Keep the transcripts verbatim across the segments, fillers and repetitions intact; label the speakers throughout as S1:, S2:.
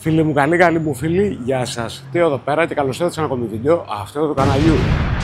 S1: Φίλοι μου, καλή καλή μου φίλοι, γεια σας. Τι εδώ πέρα και καλώς ήρθατε σε ένα ακόμη βίντεο αυτό του καναλιού.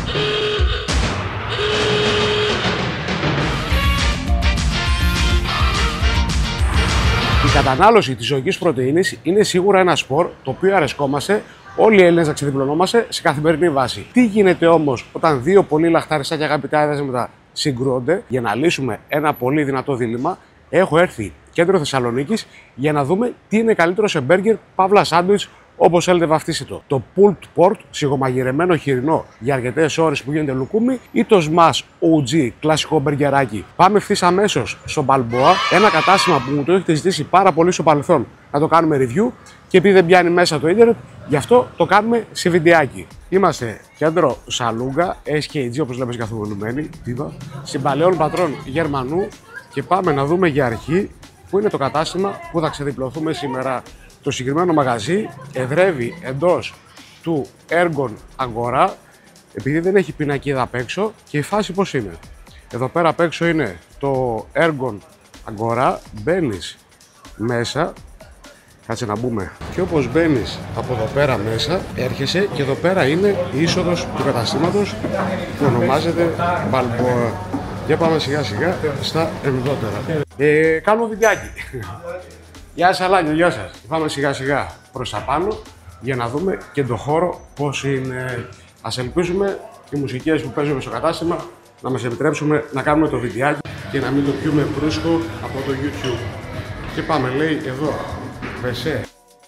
S1: Η κατανάλωση της ζωικής πρωτεΐνης είναι σίγουρα ένα σπορ το οποίο αρεσκόμαστε όλοι οι Έλληνες να ξεδιπλωνόμαστε σε καθημερινή βάση. Τι γίνεται όμως όταν δύο πολύ λαχταριστά και αγαπητά έδεσματα συγκρούονται? Για να λύσουμε ένα πολύ δυνατό δίλημμα, έχω έρθει κέντρο Θεσσαλονίκης για να δούμε τι είναι καλύτερο σε μπέργκερ, παύλα σάντουιτς, όπως θέλετε βαφτίστε το. Το pulled pork, σιγομαγειρεμένο χοιρινό για αρκετές ώρες που γίνεται λουκούμι, ή το smash ο τζι, κλασικό μπεργκεράκι. Πάμε ευθύς αμέσως στο Balboa, ένα κατάστημα που μου το έχετε ζητήσει πάρα πολύ στο παρελθόν να το κάνουμε review, και επειδή δεν πιάνει μέσα το ίντερνετ, γι' αυτό το κάνουμε σε βιντεάκι. Είμαστε κέντρο Σαλούγκα, ες κέι τζι όπως λέμε καθομιλουμένοι, στην Παλαιών Πατρών Γερμανού, και πάμε να δούμε για αρχή που είναι το κατάστημα που θα ξεδιπλωθούμε σήμερα. Το συγκεκριμένο μαγαζί εδρεύει εντός του Ergon Agora, επειδή δεν έχει πινακίδα απ' έξω, και η φάση πώς είναι. Εδώ πέρα απ' έξω είναι το Ergon Agora, μπαίνεις μέσα, κάτσε να μπούμε, και όπως μπαίνεις από εδώ πέρα μέσα, έρχεσαι και εδώ πέρα είναι η είσοδος του καταστήματος που ονομάζεται Balboa. Για πάμε σιγά σιγά στα εμβότερα. Ε, κάνουμε βιντεάκι. Γεια σας Αλάνιο, γεια σας. Πάμε σιγά σιγά προς τα πάνω για να δούμε και το χώρο πώς είναι. Ας ελπίζουμε οι μουσικές που παίζουμε στο κατάστημα να μας επιτρέψουμε να κάνουμε το βιντεάκι και να μην το πιούμε μπρούσκο από το YouTube. Και πάμε, λέει εδώ, βεσέ.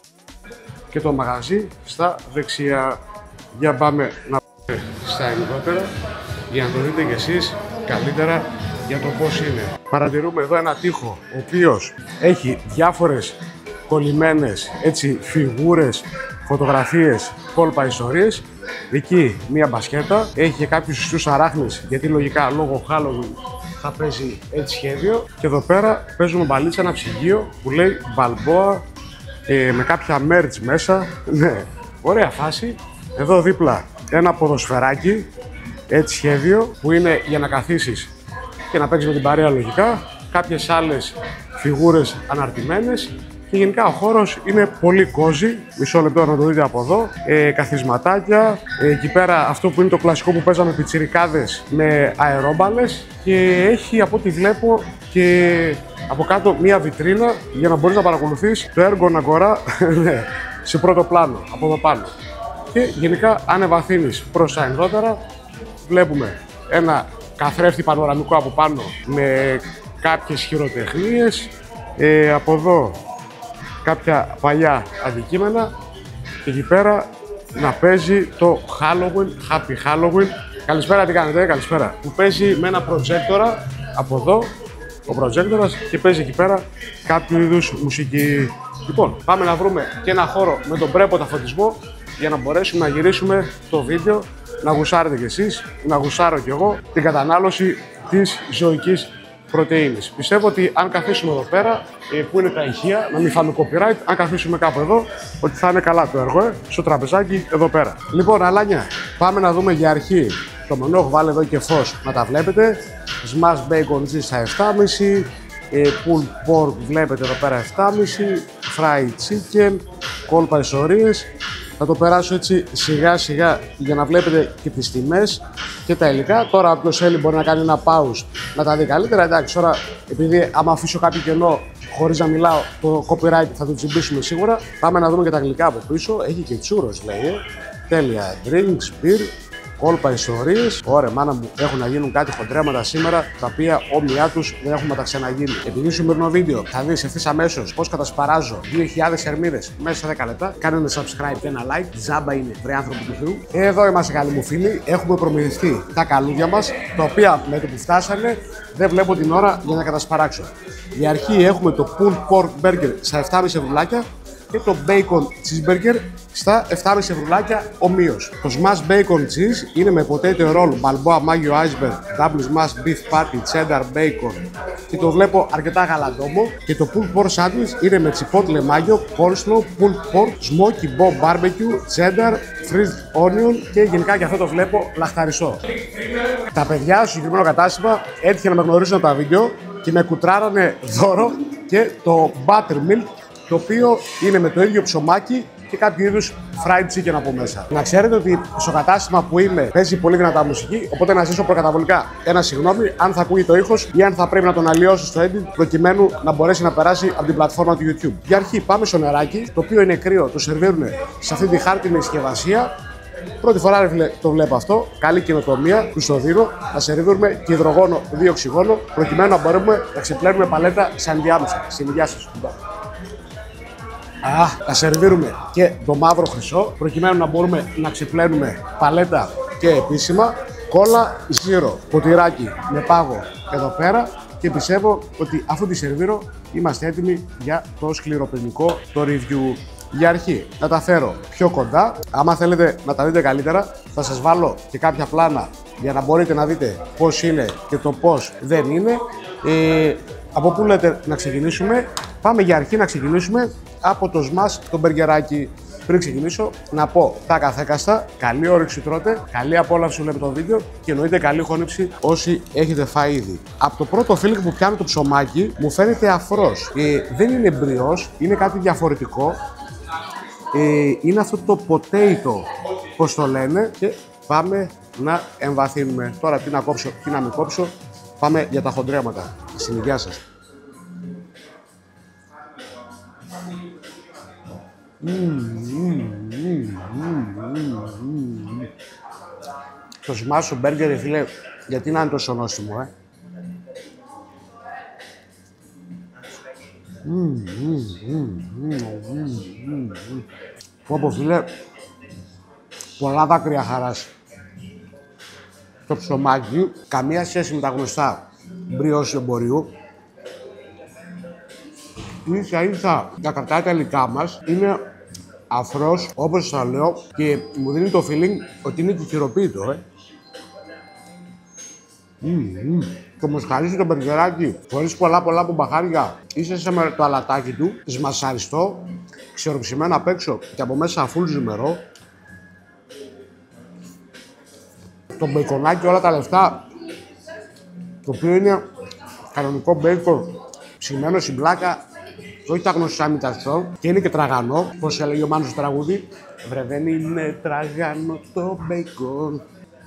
S1: Και το μαγαζί στα δεξιά. Για πάμε να πάμε στα εμβότερα για να το δείτε κι εσείς καλύτερα για το πώς είναι. Παρατηρούμε εδώ ένα τοίχο ο οποίος έχει διάφορες κολλημένες έτσι φιγούρες, φωτογραφίες, κόλπα, ιστορίες. Εκεί μία μπασκέτα, έχει και κάποιους ιστούς αράχνες, γιατί λογικά λόγω Halloween θα παίζει έτσι σχέδιο. Και εδώ πέρα παίζουμε μπαλίτσα, ένα ψυγείο που λέει Balboa, ε, με κάποια merch μέσα. Ναι, ωραία φάση. Εδώ δίπλα ένα ποδοσφαιράκι, έτσι σχέδιο, που είναι για να καθίσεις και να παίξεις με την παρέα λογικά. Κάποιες άλλες φιγούρες αναρτημένες. Και γενικά ο χώρος είναι πολύ κόζι. Μισό λεπτό να το δείτε από εδώ. Ε, καθισματάκια. Ε, εκεί πέρα αυτό που είναι το κλασικό που παίζαμε πιτσιρικάδες με αερόμπαλες. Και έχει, από ό,τι βλέπω, και από κάτω μία βιτρίνα για να μπορείς να παρακολουθείς το Ergon Agora σε πρώτο πλάνο, από εδώ πάνω. Και γενικά αν ευαθύνεις προς τα ενδότερα, βλέπουμε ένα καθρέφτη πανοραμικό από πάνω με κάποιες χειροτεχνίες, ε, από εδώ κάποια παλιά αντικείμενα, και εκεί πέρα να παίζει το Halloween, Happy Halloween. Καλησπέρα, τι κάνετε, καλησπέρα. Που παίζει με ένα προτζέκτορα από εδώ, ο προτζέκτορας, και παίζει εκεί πέρα κάποιο είδους μουσική. Λοιπόν, πάμε να βρούμε και ένα χώρο με τον πρέποτα φωτισμό για να μπορέσουμε να γυρίσουμε το βίντεο, να γουσάρετε κι εσείς, να γουσάρω κι εγώ την κατανάλωση της ζωικής πρωτεΐνης. Πιστεύω ότι αν καθίσουμε εδώ πέρα, που είναι τα ηχεία, να μην φάμε copyright, αν καθίσουμε κάπου εδώ, ότι θα είναι καλά το έργο, ε, στο τραπεζάκι εδώ πέρα. Λοιπόν, αλάνια, πάμε να δούμε για αρχή το μενού. Έχω βάλει εδώ και φως να τα βλέπετε. Smash bacon cheese στα επτά κόμμα πέντε, ε, pulled pork βλέπετε εδώ πέρα επτά κόμμα πέντε, fried chicken, κόλπα ιστορίες. Θα το περάσω έτσι σιγά σιγά για να βλέπετε και τις τιμές και τα υλικά. Τώρα όποιος θέλει μπορεί να κάνει ένα pause να τα δει καλύτερα. Εντάξει, τώρα επειδή άμα αφήσω κάποιο κενό χωρίς να μιλάω, το copyright θα το τσιμπήσουμε σίγουρα. Πάμε να δούμε και τα γλυκά από πίσω. Έχει και τσούρος λέει, ε. Τέλεια. Drinks, beer, κόλπα ιστορίες. Ωραία, μάνα μου, έχουν να γίνουν κάτι χοντρέματα σήμερα, τα οποία όμοιά τους δεν έχουμε τα ξαναγίνει. Επειδή στο σημερινό βίντεο θα δεις ευθύς αμέσως πώς κατασπαράζω δύο χιλιάδες θερμίδες μέσα σε δέκα λεπτά. Κάνε ένα subscribe και ένα like. Τζάμπα είναι, βρε άνθρωποι του Θεού. Εδώ είμαστε, καλοί μου φίλοι. Έχουμε προμηθευτεί τα καλούδια μας, τα οποία με το που φτάσανε δεν βλέπω την ώρα για να κατασπαράξω. Για αρχή έχουμε το pulled pork burger στα επτά κόμμα πέντε ευρουλάκια και το bacon cheeseburger στα επτά κόμμα πέντε ευρουλάκια ομοίως. Το smash bacon cheese είναι με potato roll, Balboa Mayo Iceberg, double smash beef patty, cheddar bacon, και το βλέπω αρκετά γαλαντόμο. Και το pulled pork sandwich είναι με chipotle mayo, coleslaw, pulled pork, smoky bob barbecue, cheddar, fried onion, και γενικά και αυτό το βλέπω λαχταρισό. Τα παιδιά στο συγκεκριμένο κατάστημα έτυχε να με γνωρίσουν από τα βίντεο και με κουτράρανε δώρο και το buttermilk το οποίο είναι με το ίδιο ψωμάκι και κάποιο είδους fried chicken από μέσα. Να ξέρετε ότι στο κατάστημα που είμαι παίζει πολύ δυνατά μουσική, οπότε να ζήσω προκαταβολικά ένα συγγνώμη αν θα ακούγει το ήχος ή αν θα πρέπει να τον αλλοιώσω στο edit προκειμένου να μπορέσει να περάσει από την πλατφόρμα του YouTube. Για αρχή πάμε στο νεράκι, το οποίο είναι κρύο, το σερβίρουν σε αυτή τη χάρτινη συσκευασία. Πρώτη φορά ρε, το βλέπω αυτό. Καλή καινοτομία, του το δίνω. Να σερβίρουμε και υδρογόνο, δύο οξυγόνο, προκειμένου να μπορούμε να ξεπλένουμε παλέτα σαν διάμεσα. Στην υγεία σας. Α, να σερβίρουμε και το μαύρο χρυσό, προκειμένου να μπορούμε να ξεπλένουμε παλέτα και επίσημα. Κόλλα ζύρο, ποτηράκι με πάγο εδώ πέρα και πιστεύω ότι αφού τη σερβίρω είμαστε έτοιμοι για το σκληροπυρηνικό το review. Για αρχή, να τα φέρω πιο κοντά. Άμα θέλετε να τα δείτε καλύτερα, θα σας βάλω και κάποια πλάνα για να μπορείτε να δείτε πώς είναι και το πώς δεν είναι. Ε, από πού λέτε να ξεκινήσουμε? Πάμε για αρχή να ξεκινήσουμε από το smash το μπεργκεράκι. Πριν ξεκινήσω, να πω τα καθέκαστα, καλή όρεξη τρώτε, καλή απόλαυση βλέπετε το βίντεο και εννοείται καλή χώνεψη όσοι έχετε φάει ήδη. Από το πρώτο feeling που πιάνω το ψωμάκι, μου φαίνεται αφρός. Ε, δεν είναι μπριός, είναι κάτι διαφορετικό. Ε, είναι αυτό το potato, πώς το λένε, και πάμε να εμβαθύνουμε. Τώρα τι να κόψω, τι να μην κόψω, πάμε για τα χοντρέματα. Στην υγεία σας. Mm, mm, mm, mm, mm. Το σμάσο μπέργκερ, φίλε, γιατί να είναι τόσο νόστιμο, ε. Mm, mm, mm, mm, mm, mm. Πω πω, φίλε, πολλά δάκρυα χαράς. Το ψωμάκι, καμία σχέση με τα γνωστά μπριός εμπορίου. Ίσα ίσα τα κρατάει τα υλικά μας, είναι αφρός όπως σας λέω και μου δίνει το feeling ότι είναι κυκυροποίητο, ε. Mm, mm. Το μοσχαρίσι το μπεργκεράκι, χωρίς πολλά πολλά μπομπαχάρια, ίσα με το αλατάκι του, σμασαριστό, ξεροψημένο απ' έξω και από μέσα φουλ ζουμερό. Το μπεϊκονάκι όλα τα λεφτά, το οποίο είναι κανονικό μπέικον, ψημένο στην πλάκα, και όχι τα γνωστά μηταστό, και είναι και τραγανό, πώς έλεγε ο Μάνος στο τραγούδι. Βρε δεν είναι τραγανό το μπέικον.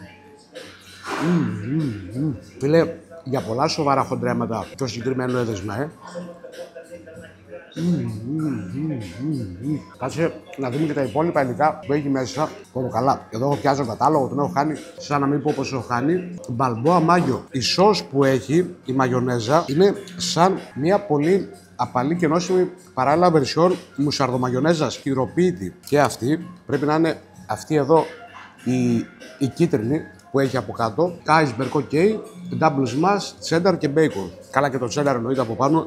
S1: Mm, mm, mm. Φίλε, για πολλά σοβαρά χοντρέματα το συγκεκριμένο έδεσμα, ε. Mm, mm, mm, mm, mm. Κάτσε να δούμε και τα υπόλοιπα υλικά που έχει μέσα. Πω καλά, εδώ έχω πιάσει κατάλογο, τον έχω χάνει, σαν να μην πω πως έχω χάνει. Μπαλμπόα μάγιο. Η σως που έχει, η μαγιονέζα, είναι σαν μια πολύ απαλή και νόστιμη παράλληλα βερσιόν μουσαρδομαγιονέζας, χειροποίητη. Και αυτή πρέπει να είναι αυτή εδώ η, η κίτρινη που έχει από κάτω. Iceberg, ok, double smash, cheddar και bacon. Καλά και το cheddar εννοείται από πάνω.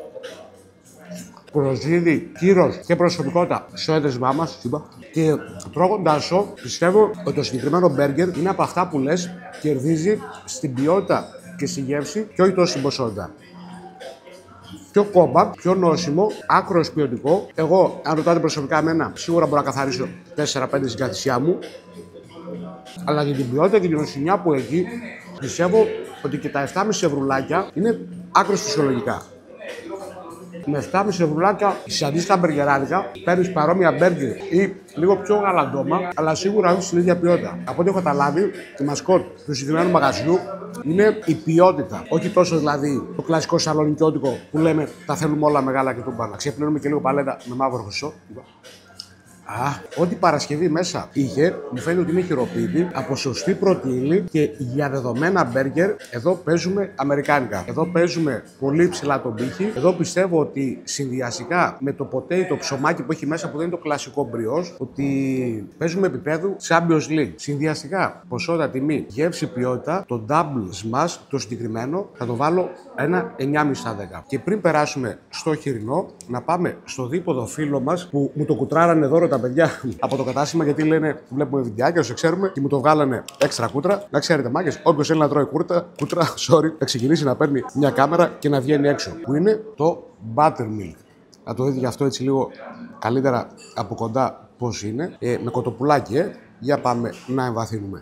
S1: Προσδίδει κύρος και προσωπικότητα στο έδεσμά μας. Και τρώγοντας το, πιστεύω ότι το συγκεκριμένο μπέργκερ είναι από αυτά που λες κερδίζει στην ποιότητα και στη γεύση και όχι τόσο στην ποσότητα. Πιο κόμπα, πιο νόσιμο, άκρος ποιοτικό. Εγώ, αν ρωτάτε προσωπικά εμένα, σίγουρα μπορώ να καθαρίσω τέσσερα πέντε στην καθησιά μου. Αλλά για την ποιότητα και την νοσημιά που έχει, πιστεύω ότι και τα επτάμισι ευρουλάκια είναι άκρως φυσιολογικά. Με επτάμισι ευρουλάκια σε αντίστοιχα μπεργκεράδικα παίρνεις παρόμοια μπέργκερ ή λίγο πιο γαλαντόμα, αλλά σίγουρα όχι στην ίδια ποιότητα. Από ό,τι έχω καταλάβει, η μασκότ του συγκεκριμένου μαγαζιού είναι η ποιότητα. Όχι τόσο δηλαδή το κλασικό σαλονικιώτικο που λέμε τα θέλουμε όλα μεγάλα και τούμπανα. Ξεπλένουμε και λίγο παλέτα με μαύρο χρυσό. Α, ό,τι Παρασκευή μέσα είχε, μου φαίνεται ότι είναι χειροποίητη, από σωστή πρωτεΐνη και για δεδομένα μπέργκερ, εδώ παίζουμε αμερικάνικα. Εδώ παίζουμε πολύ ψηλά τον πύχη. Εδώ πιστεύω ότι συνδυαστικά με το potato ψωμάκι που έχει μέσα, που δεν είναι το κλασικό μπριός, ότι παίζουμε επίπεδου Champions League. Συνδυαστικά, ποσότητα, τιμή, γεύση, ποιότητα, το double smash, το συγκεκριμένο, θα το βάλω ένα εννιά κόμμα πέντε στα δέκα. Και πριν περάσουμε στο χοιρινό, να πάμε στο δίποδο φίλο μας που μου το κουτράρανε δώρο τα παιδιά από το κατάστημα, γιατί λένε βλέπουμε βιντεάκια, όσο ξέρουμε, και μου το βγάλανε έξτρα κούτρα. Να ξέρετε, μάγκες, όποιος θέλει να τρώει κούρτα, κούτρα, sorry, θα ξεκινήσει να παίρνει μια κάμερα και να βγαίνει έξω. Που είναι το buttermilk. Να το δείτε γι' αυτό έτσι λίγο καλύτερα από κοντά πώς είναι. Ε, με κοτοπουλάκι, ε. Για πάμε να εμβαθύνουμε.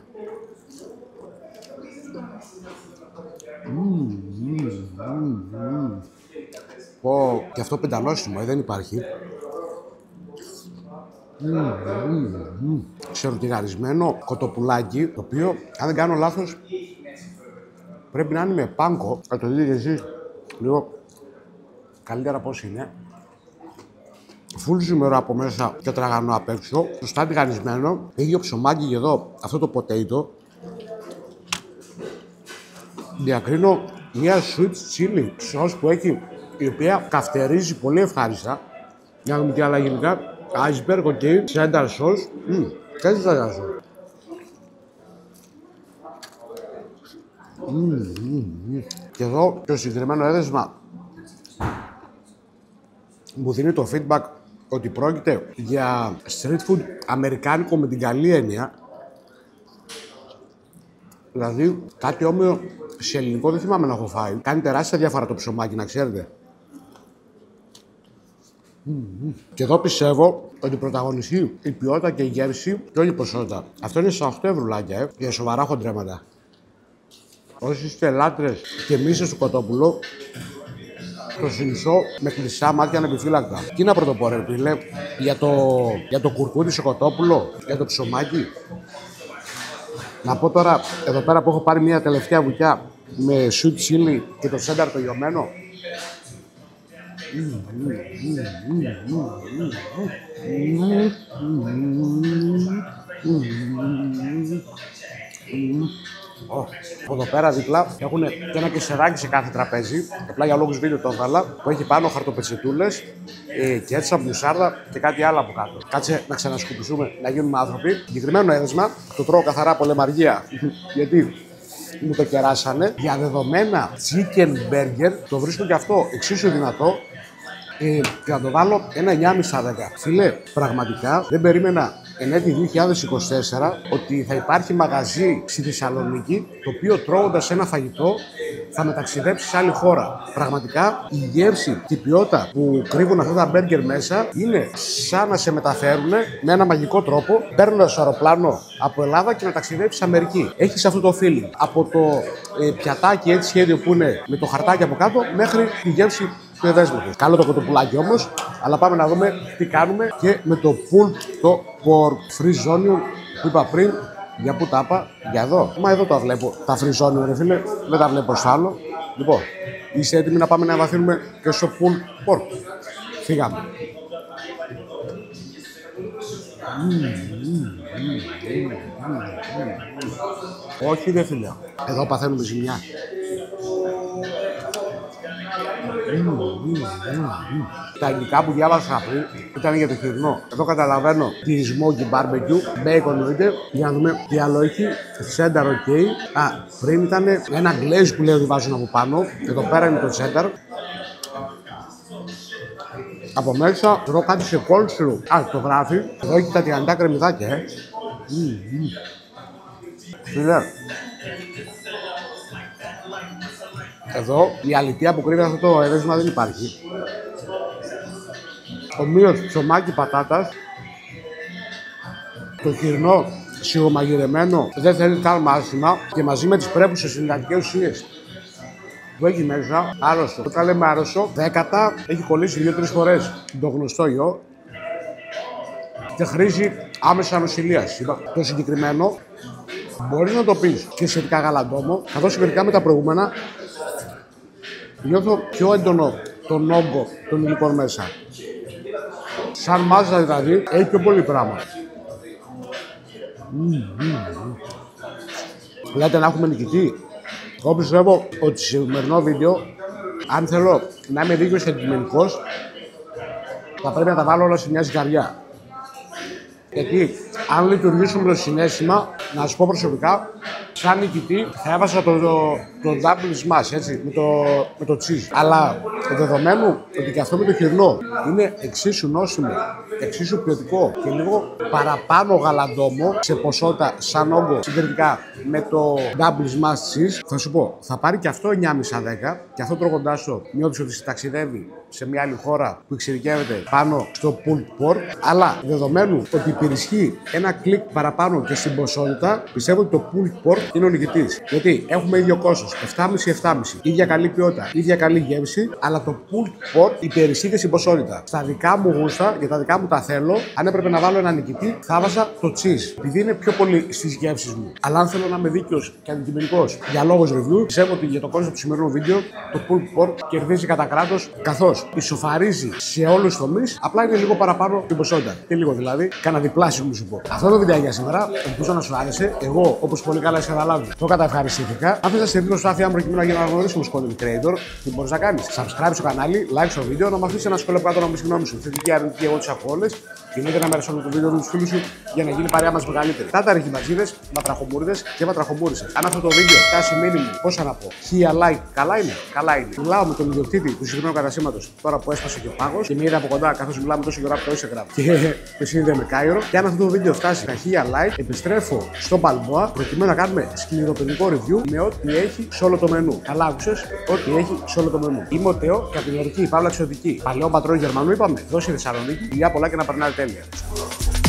S1: Mm, mm, mm, mm. πω και αυτό πεντανόσημο, ε, δεν υπάρχει. Mm, mm, mm. Ξεροτηγαρισμένο κοτοπουλάκι, το οποίο, αν δεν κάνω λάθος, πρέπει να είναι με πάνκο. Θα το δείτε και εσείς λίγο καλύτερα πώς είναι. Φουλ ζουμερό από μέσα και τραγανό απ' έξω. Σωστά τηγαρισμένο. Ίδιο ψωμάκι και εδώ, αυτό το potato. Διακρίνω μια sweet chili sauce που έχει, η οποία καυτερίζει πολύ ευχάριστα. Για να δούμε τι άλλα γενικά. Iceberg, ok, cheddar sauce. Mm, και cheddar sauce. Mm, mm, mm. Και εδώ το συγκεκριμένο έδεσμα μου δίνει το feedback ότι πρόκειται για street food αμερικάνικο με την καλή έννοια. Δηλαδή κάτι όμοιο σε ελληνικό δεν θυμάμαι να έχω φάει. Κάνει τεράστια διαφορά το ψωμάκι, να ξέρετε. Mm-hmm. Και εδώ πιστεύω ότι πρωταγωνιστεί η ποιότητα και η γεύση και όχι η ποσότητα. Αυτό είναι στα οκτώ ευρουλάκια, ε, για σοβαρά χοντρέματα. Όσοι είστε λάτρες και μίσες του κοτόπουλου, το συνιστώ με κλειστά μάτια ανεπιφύλακτα. Τι να πρωτοπώ ρε φίλε, για το, για το κουρκούτι στο κοτόπουλο, για το ψωμάκι. Να πω τώρα, εδώ πέρα που έχω πάρει μια τελευταία βουτιά με sweet chili και το cheddar το λιωμένο. Oh, από εδώ πέρα δίπλα έχουν και ένα κεσεράκι σε κάθε τραπέζι. Απλά για λόγους βίντεο το έβγαλα. Που έχει πάνω χαρτοπετσετούλες, ε, κέτσα, μουσάρδα και κάτι άλλο από κάτω. Κάτσε να ξανασκουπιστούμε, να γίνουμε άνθρωποι. Συγκεκριμένο έδεσμα, το τρώω καθαρά από λεμαργία. Γιατί μου το κεράσανε. Για δεδομένα chicken burger το βρίσκω και αυτό εξίσου δυνατό. Ε, και να το βάλω ένα εννιά κόμμα πέντε στα δέκα. Φίλε, πραγματικά δεν περίμενα εν έτη δύο χιλιάδες είκοσι τέσσερα ότι θα υπάρχει μαγαζί στη Θεσσαλονίκη το οποίο τρώγοντας ένα φαγητό θα μεταξιδέψει σε άλλη χώρα. Πραγματικά η γεύση και η ποιότητα που κρύβουν αυτά τα μπέργκερ μέσα είναι σαν να σε μεταφέρουν με ένα μαγικό τρόπο, παίρνοντας το αεροπλάνο από Ελλάδα και να ταξιδέψει σε Αμερική. Έχεις αυτό το feeling. Από το ε, πιατάκι έτσι σχέδιο που είναι με το χαρτάκι από κάτω μέχρι τη γεύση του εδέσματος. Καλό το κοτοπουλάκι όμως, αλλά πάμε να δούμε τι κάνουμε και με το pulled το pork freeze onion που είπα πριν. Για πού τα είπα, για εδώ. Μα εδώ τα βλέπω. Τα freeze onion, ρε φίλε, δεν τα βλέπω στο άλλο. Λοιπόν, είστε έτοιμοι να πάμε να βαθύνουμε και στο pulled pork. Φύγαμε. Όχι, ρε φίλε. Εδώ παθαίνουμε ζημιά. Mm, mm, mm, mm. Τα υλικά που διάβασα πριν ήταν για το χοιρινό. Εδώ καταλαβαίνω τη smoky barbecue, bacon εννοείται. Για να δούμε τι άλλο έχει. Cheddar, ok. Α, πριν ήταν ένα glaze που λέει ότι βάζουν από πάνω. Εδώ πέρα είναι το cheddar. Από μέσα τρώω κάτι σε coleslaw. Α, το γράφει. Εδώ έχει τα τηγανιτά κρεμμυδάκια, ε. Mm, mm. Φίλε. Εδώ η αλήθεια που κρύβει αυτό το έδεσμα δεν υπάρχει. Ομοίως ψωμάκι πατάτας. Το χοιρινό σιγομαγειρεμένο δεν θέλει καν μάσιμα και μαζί με τις πρέπουσες συνδυαστικές ουσίες που έχει μέσα, άρρωστο. Όταν λέμε άρρωστο, δέκατα έχει κολλήσει δύο-τρεις φορές το γνωστό ιό και χρήζει άμεσα νοσηλείας. Το συγκεκριμένο μπορείς να το πεις και σχετικά γαλαντόμο, καθώς σχετικά με τα προηγούμενα νιώθω πιο έντονο τον όγκο των υλικών μέσα. Σαν μάζα δηλαδή, έχει πιο πολύ πράγμα. Mm, mm, mm. Λέτε να έχουμε νικητή. Εγώ πιστεύω ότι σε σημερινό βίντεο, αν θέλω να είμαι δίκαιος αντικειμενικός, θα πρέπει να τα βάλω όλα σε μια ζυγαριά. Γιατί αν λειτουργήσουμε το συναίσθημα, να σου πω προσωπικά, σαν νικητή θα έβασα το, το, το double smash, έτσι, με το, με το cheese. Αλλά δεδομένου ότι και αυτό με το χοιρινό είναι εξίσου νόσιμο, εξίσου ποιοτικό και λίγο παραπάνω γαλαντόμο σε ποσότητα σαν όγκο συγκριτικά με το double smash cheese, θα σου πω, θα πάρει και αυτό εννιά κόμμα πέντε στα δέκα και αυτό τρώγοντάς το νιώθεις ότι ταξιδεύει σε μια άλλη χώρα που εξειδικεύεται πάνω στο pulled pork, αλλά δεδομένου ότι υπερισχύει ένα κλικ παραπάνω και στην ποσότητα, πιστεύω ότι το pulled pork είναι ο νικητής. Γιατί έχουμε ίδιο κόστος επτά κόμμα πέντε επτά κόμμα πέντε. Ίδια καλή ποιότητα, ίδια καλή γεύση, αλλά το pulled pork υπερισχύει στην ποσότητα. Στα δικά μου γούστα, για τα δικά μου τα θέλω, αν έπρεπε να βάλω ένα νικητή, θα βάζα το cheese. Επειδή είναι πιο πολύ στις γεύσεις μου. Αλλά αν θέλω να είμαι δίκαιος και αντικειμενικός για λόγους review, πιστεύω ότι για το κόνσεπτ του σημερινού βίντεο το pulled pork κερδίζει κατά κράτος, καθώς ισοφαρίζει σε όλους τους τομείς, απλά είναι λίγο παραπάνω την ποσότητα. Και λίγο δηλαδή, κάνα διπλάσιο μου σου πω. Αυτό το βίντεο για σήμερα, ελπίζω να σου άρεσε. Εγώ, όπως πολύ καλά έχεις καταλάβει, το καταευχαριστήθηκα. Αν θες να στηρίξεις την προσπάθειά μου προκειμένου να γίνω αναγνωρίσιμος content creator, τι μπορείς να κάνεις? Subscribe στο κανάλι, like στο βίντεο, να μου αφήσεις ένα σχόλιο κάτω να μου πεις τη γνώμη σου. Θετική, αρνητική, εγώ τις ακούω όλες. Κινείται να μοιρασώνει το βίντεο με τους φίλους σου για να γίνει παρέα μας μεγαλύτερη. Τάτα ρηχημαζίδες, ματραχομούριδες και ματραχομούρισες. Αν αυτό το βίντεο φτάσει μήνυμο, πώς να πω, χίλια like, καλά είναι, καλά είναι. Μιλάω με τον ιδιοκτήτη του συγκεκριμένου καταστήματος τώρα που έσπασε και ο πάγος και με είδε από κοντά καθώς μιλάμε τόσο καιρό από το Instagram και με συνείδε με Κάιρο. Και αν αυτό το βίντεο φτάσει στα χίλια like, επιστρέφω στο Balboa προκειμένου να κάνουμε σκληροπαιδικό review με ό,τι έχει σε όλο το μενού. Καλά άκουσες, ό,τι έχει σε όλο το μενού. Είμαι ο Τέο και από την Ορική Παύλα Εξωτική. Παλαιό πατρό Γερμανού είπαμε, δώσει Θεσσαλονίκη, δουλειά πολλά και να περνάτε τέλεια.